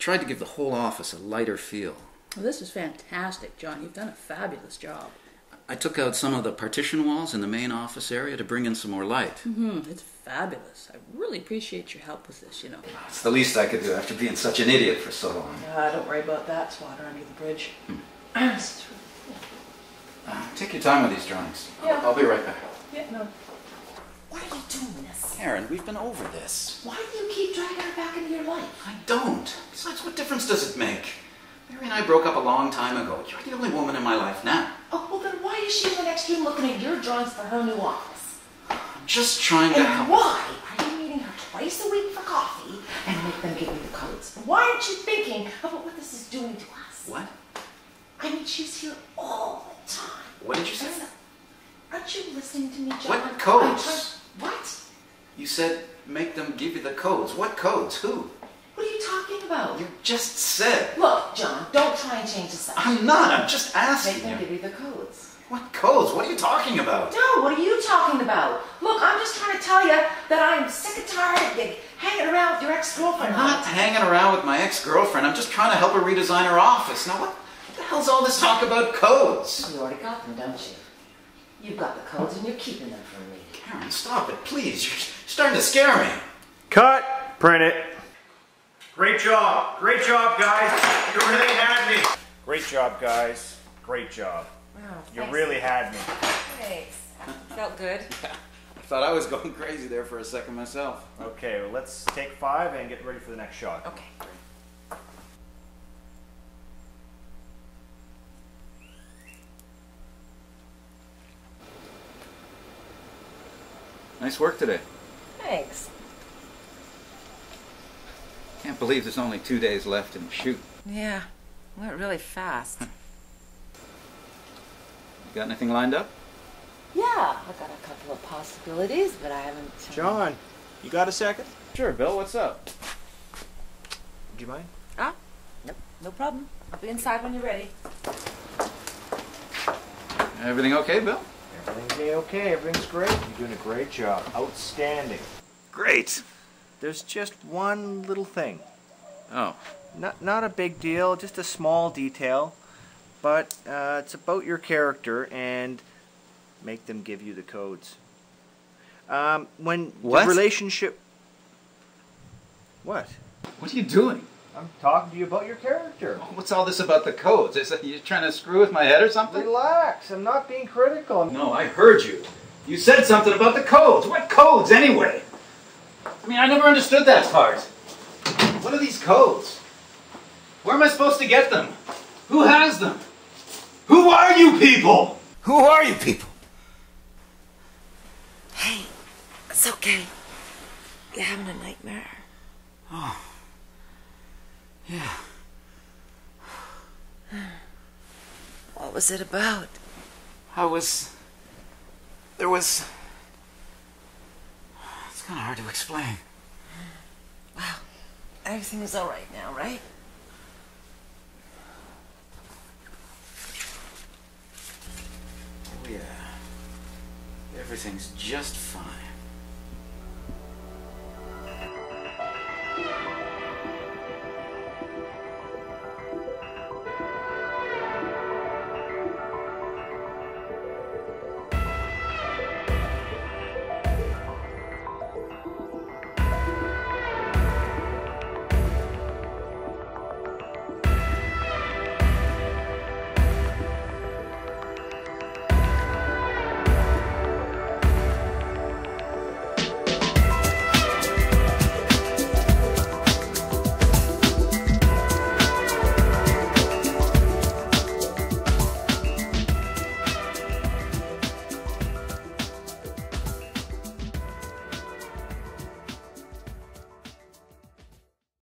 tried to give the whole office a lighter feel. Well, this is fantastic, John. You've done a fabulous job. I took out some of the partition walls in the main office area to bring in some more light. It's fabulous. I really appreciate your help with this, It's the least I could do after being such an idiot for so long. Don't worry about that. It's water under the bridge. Take your time with these drawings. Yeah. I'll be right back. Yeah, no. Why are you doing this? Karen, we've been over this. Why do you keep dragging her back into your life? I don't. Besides, what difference does it make? Mary and I broke up a long time ago. You're the only woman in my life now. Oh, well then why is she in the next room looking at your drawings for her new office? I'm just trying to And help. why are you meeting her twice a week for coffee and make them give you the codes? Why aren't you thinking about what this is doing to us? What? I mean, she's here all the time. What did you say? Aren't you listening to me, John? What codes? What? You said make them give you the codes. What codes? Who? What are you talking about? You just said. Look, John, don't try and change the subject. I'm not. I'm just Make asking them you. give you the codes. What codes? What are you talking about? No, what are you talking about? Look, I'm just trying to tell you that I'm sick and tired of hanging around with your ex-girlfriend. I'm not hanging around with my ex-girlfriend. I'm just trying to help her redesign her office. Now, what the hell's all this talk about codes? You already got them, don't you? You've got the codes and you're keeping them from me. Karen, stop it, please. You're starting to scare me. Cut! Print it. Great job. Great job, guys. You really had me. Great job, guys. Great job. Wow, You thanks. really had me. Thanks. Felt good. I thought I was going crazy there for a second myself. Okay, well, let's take 5 and get ready for the next shot. Okay. Nice work today. Thanks. Can't believe there's only 2 days left in the shoot. Yeah, went really fast. You got anything lined up? Yeah, I got a couple of possibilities, but I haven't. John, you got a second? Sure, Bill. What's up? Do you mind? Ah, nope, no problem. I'll be inside when you're ready. Everything okay, Bill? Everything's okay. Everything's great. You're doing a great job. Outstanding. Great. There's just one little thing. Oh. Not a big deal, just a small detail. But it's about your character and make them give you the codes. When What? the relationship... What? What are you doing? I'm talking to you about your character. What's all this about the codes? Is that you trying to screw with my head or something? Relax, I'm not being critical. No, I heard you. You said something about the codes. What codes, anyway? I mean, I never understood that part. What are these codes? Where am I supposed to get them? Who has them? Who are you people? Who are you people? Hey, it's okay. You're having a nightmare. Oh. Yeah. What was it about? There was... It's kind of hard to explain. Well, everything is all right now, right? Oh, yeah. Everything's just fine.